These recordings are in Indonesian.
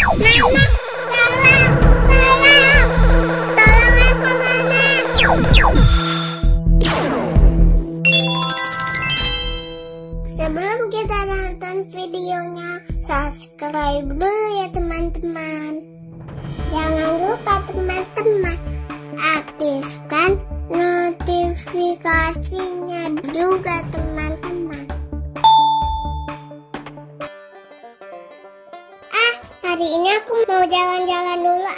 Mama, tolong, tolong, tolong aku Mama. Sebelum kita nonton videonya, subscribe dulu ya teman-teman. Jangan lupa teman-teman, aktifkan notifikasinya juga teman-teman. Hari ini aku mau jalan-jalan dulu.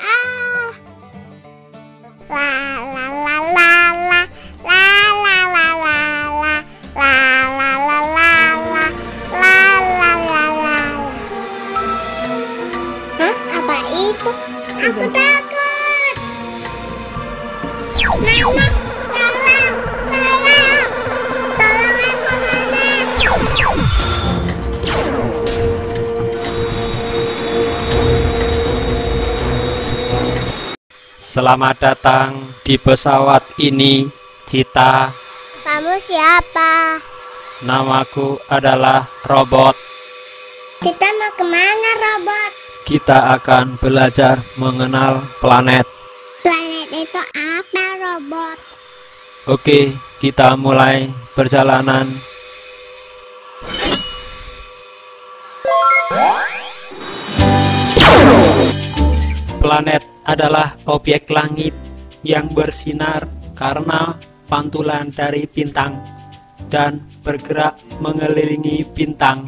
La la la la la la la la la la la la la la la la la la la. Hah? Apa itu? Aku takut. Mama, tolong, tolong, tolong aku Mama. Selamat datang di pesawat ini, Cita. Kamu siapa? Namaku adalah Robot. Kita mau kemana, Robot? Kita akan belajar mengenal planet. Planet itu apa, Robot? Oke, kita mulai perjalanan. Planet adalah objek langit yang bersinar karena pantulan dari bintang dan bergerak mengelilingi bintang.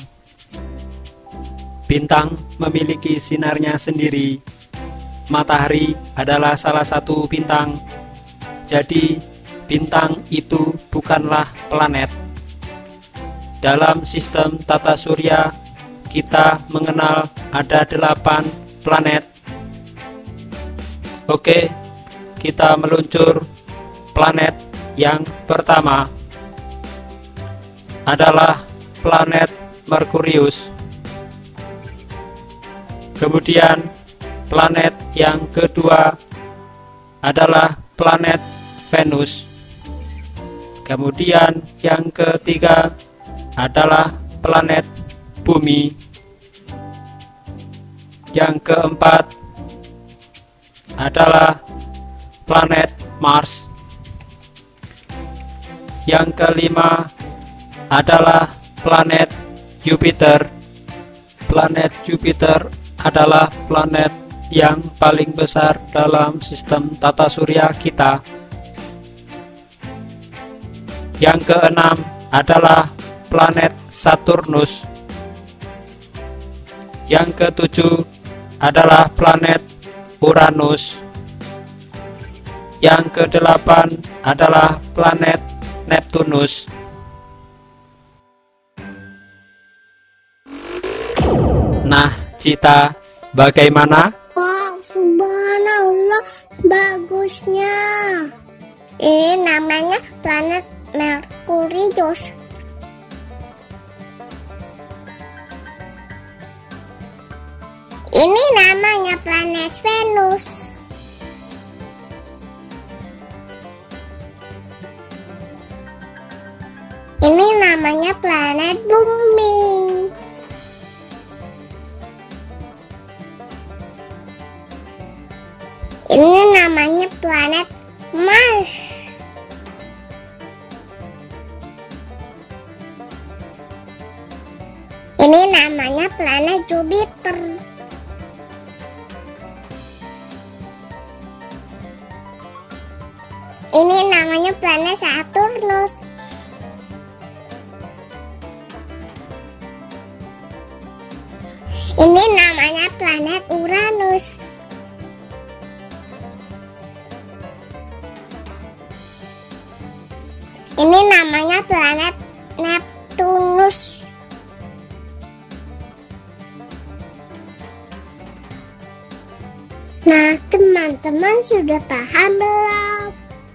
Bintang memiliki sinarnya sendiri. Matahari adalah salah satu bintang. Jadi, bintang itu bukanlah planet. Dalam sistem tata surya, kita mengenal ada 8 planet. Oke, kita meluncur. Planet yang pertama adalah planet Merkurius. Kemudian planet yang kedua adalah planet Venus. Kemudian yang ketiga adalah planet Bumi. Yang keempat adalah planet Mars. Yang kelima adalah planet Jupiter. Planet Jupiter adalah planet yang paling besar dalam sistem tata surya kita. Yang keenam adalah planet Saturnus. Yang ketujuh adalah planet Uranus. Yang kedelapan adalah planet Neptunus. Nah, Cita, bagaimana? Wow, subhanallah, bagusnya. Ini namanya planet Merkurius. Ini namanya planet Venus. Ini namanya planet Bumi. Ini namanya planet Mars. Ini namanya planet Jupiter. Ini namanya planet Saturnus. Ini namanya planet Uranus. Ini namanya planet Neptunus. Nah, teman-teman sudah paham belum?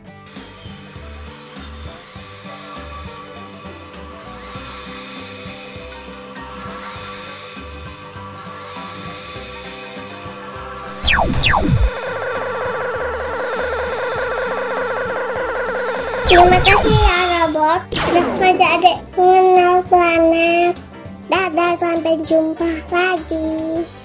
Terima kasih ya Robot, sudah ngajak adik mengenal planet. Dadah, sampai jumpa lagi.